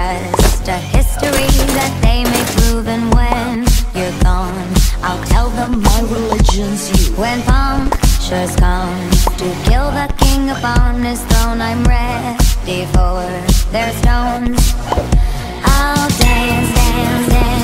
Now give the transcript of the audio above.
just a history that they may prove. And when you're gone, I'll tell them my religion's you. When punctures come to kill the king upon his throne, I'm ready for their stones. I'll dance, dance, dance